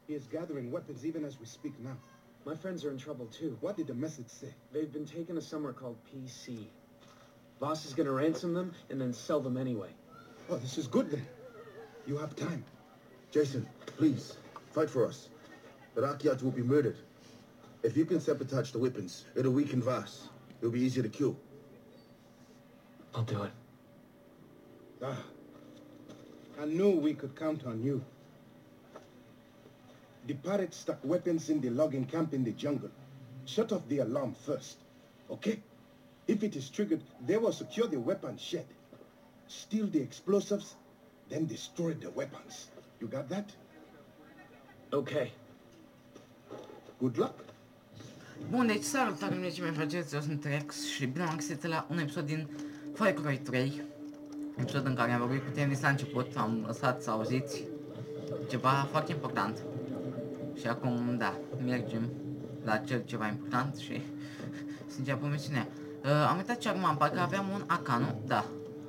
He is gathering weapons even as we speak now. My friends are in trouble too. What did the message say? They've been taken to somewhere called PC. Boss is gonna ransom them and then sell them anyway. Oh, this is good then. You have time. Jason, please, fight for us. The Rakyat will be murdered. If you can sabotage the weapons, it'll weaken Vaas. It'll be easier to kill. I'll do it. Ah, I knew we could count on you. The pirates stuck weapons in the logging camp in the jungle. Shut off the alarm first, okay? If it is triggered, they will secure the weapon shed. Steal the explosives, then destroy the weapons. You got that? Okay. Good luck. Bun, deci salutare, dragii mei frageți, eu sunt Rex și bine am găsit la un episod din Far Cry 3. Episod în care am vorbit cu Tennis la început, am lăsat să auziți ceva foarte important. Și acum, da, mergem la ceva important și să începem misiunea. Am uitat ce acum am, parcă aveam un AK, nu? Da.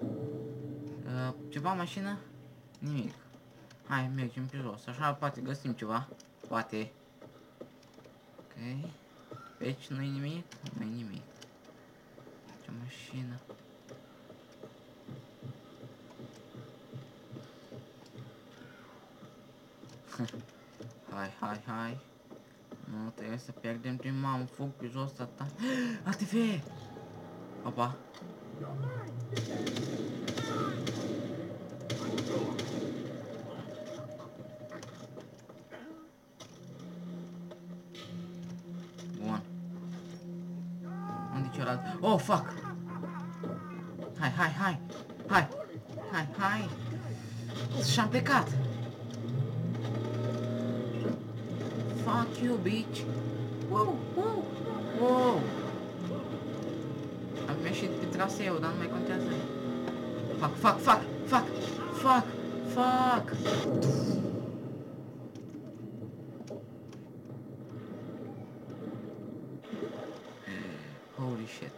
Ceva mașină? Nimic. Hai, mergem pe jos, așa poate găsim ceva. Poate. Ok. Pe aici nu-i nimic? Nu-i nimic. Ce mașină. Hai. Nu trebuie să pierdem timp, am fug pe jos asta. ATV! Opa. Bun. Unde e celălalt? Oh, fuck! Hai! Și-am plecat! Fuck you, bitch! Wow! Am ieșit pe traseu, dar nu mai contează. Fuck! Holy shit.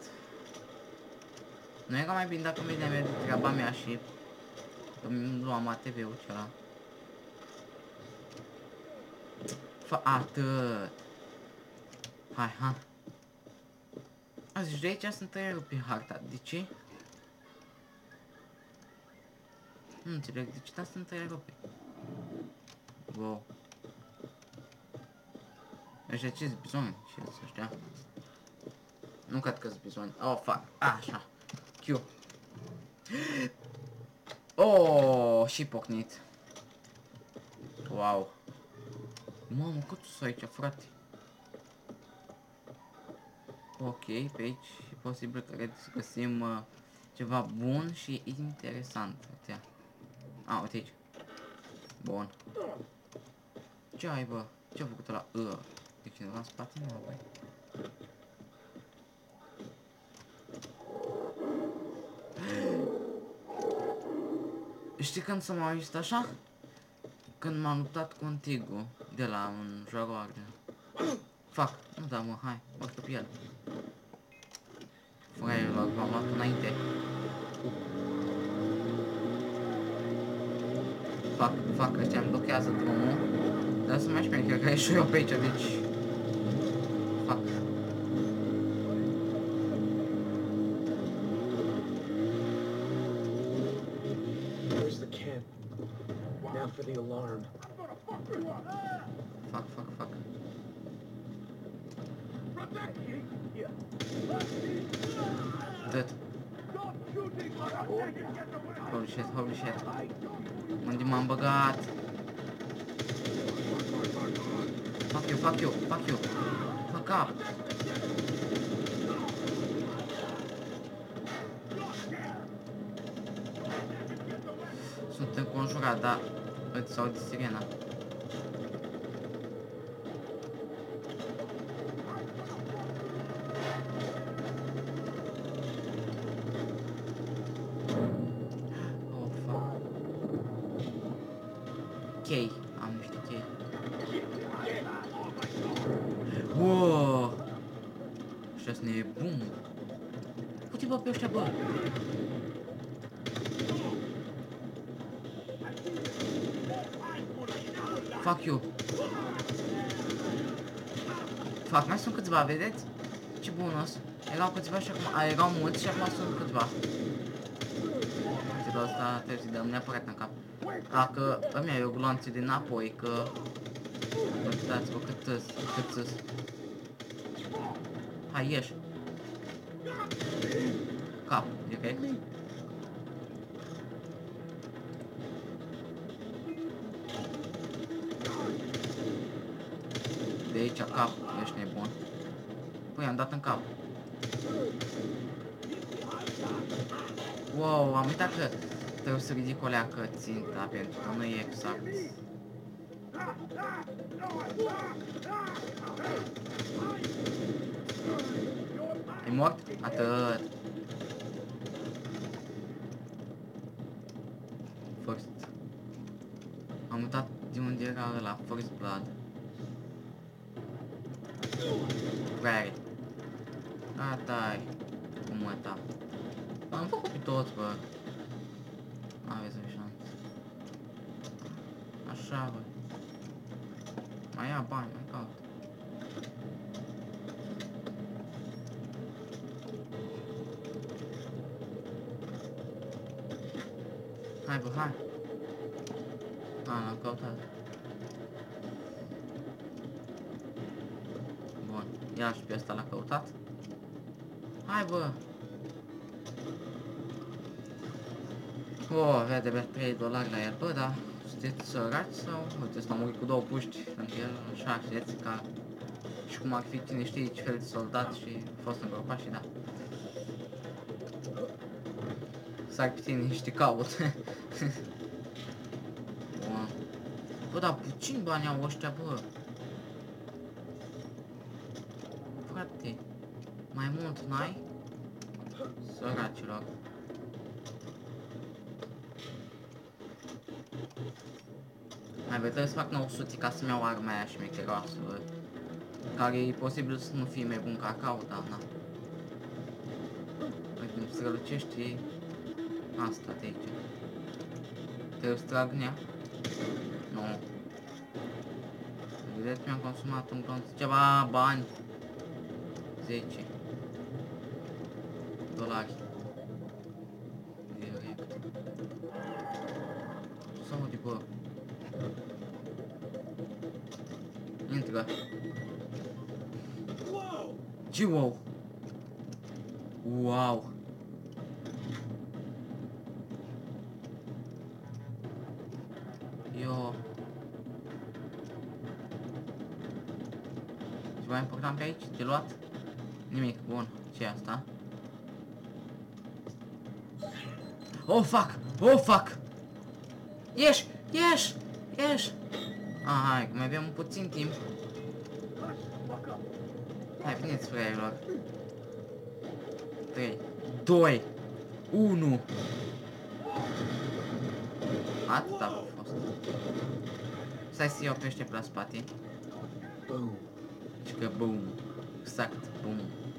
Nu era mai bine dacă mi-am de treaba mea și îmi luam ATV-ul cela. Atât. Hai. Azi, de aici sunt tăieri pe harta. De ce? Nu înțeleg de ce, dar sunt tăieri pe. Wow. Ăștia ce-s bizoni? Ce-s ăștia? Nu cred că-s bizoni. Oh, fuck. Așa. Q. Oh, și pocnit. Wow. Mamă, cât sunt aici, frate? Ok, pe aici e posibil că găsim ceva bun și interesant. Uite. Uite aici. Bun. Ce ai, bă? Ce-a făcut ăla? E cineva în spate? Nu, băi. Știi când s-a mai auzit așa? Când m-am luptat cu Antigu de la un Jaguar. Fac, nu da mă, hai, mă pe el. Fraierul ăla l-am luat înainte. Fac, ăștia îmi blochează drumul. Dar să mai șmecher, că e și eu pe aici, deci... Fac. For the alarm. Fuck. Dead. Holy shit. Unde m-am băgat? Fuck you. Fuck up. Sunt înconjurat, dar îți auzi sirena. Oh, fuck. Chei. Am niște chei. Wow! Ăștia sunt nebuni. Uite, bă, pe ăștia, bă! Fuck you. Fac, mai sunt câțiva, vedeți? Ce bonus. Erau câțiva și acum, erau mulți și acum sunt câțiva. Țelul ăsta trebuie să dăm neapărat în cap. Dacă îmi iau eu gloanțe dinapoi, că... Uitați-vă cât-s. Hai, ieși. Cap, direct. De aici cap, ești nebun. Păi, am dat în cap. Wow, am uitat că trebuie să ridic o leacă ținta, pentru că nu e exact. E mort? Atât. First. Am uitat de unde era ăla, First Blood. Prairie. Gata-i. Cum ăsta. Am făcut pe toți, bă. Aveți o șansă. Așa, bă. Mai ia bani, mai caut. Hai, bă, hai. L-am căutat. Bun, ia și pe ăsta l-a căutat. Hai, bă. Vede avea $3 la el, bă, dar sunteți săraci sau? Uite, ăsta a murit cu 2 puști în el, așa, știți, ca... Și cum ar fi, cine știe ce fel de soldat și a fost îngropat și da. Sar pe tine și te caut. Bun. Bă, dar puțin bani au ăștia, bă. Frate, mai mult n-ai? Săracilor. Hai, bă, trebuie să fac 900 ca să-mi iau arma aia șmecheroasă, bă. Care e posibil să nu fie mai bun ca cacao, dar na. Uite, îmi strălucește asta de aici. Trebuie să trag în ea? Nu. Vedeți, mi-am consumat un glonț. Ceva bani. 10 dolari. Direct. Sau de bă. Intră. Ce wow? Wow. Eu. Ceva important pe aici? De luat? Nimic. Bun. Ce e asta? Oh, fuck! Oh, fuck! Ieși! Ieși! Ieși! Ah, hai, că mai avem puțin timp. Hai, veniți, fraierilor. 3, 2, 1. Atât a fost. Stai să iau pe ăștia pe la spate. Boom. Și că boom. Exact, boom.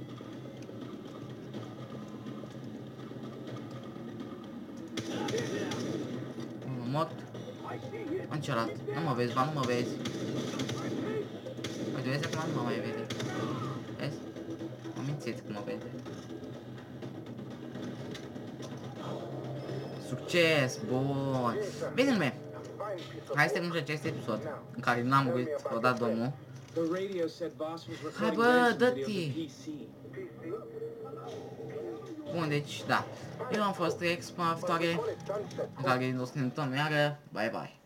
Unul mort. În celălalt. Nu mă vezi, ba, nu mă vezi. Uite, vezi acum nu mă mai vede. Vezi? Mă mințiți cum mă vede. Succes! Bun! Bine, lume! Hai să terminăm acest episod în care n-am murit odată domnul. Hai, bă, dă-ti! Bun, deci, da. Eu am fost Rex, până la viitoare, în care o să ne întâlnim iară. Bye, bye!